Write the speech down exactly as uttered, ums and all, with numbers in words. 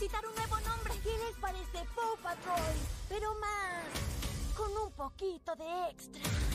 necesitar un nuevo nombre. ¿Qué les parece Paw Patrol? Pero más, con un poquito de extra.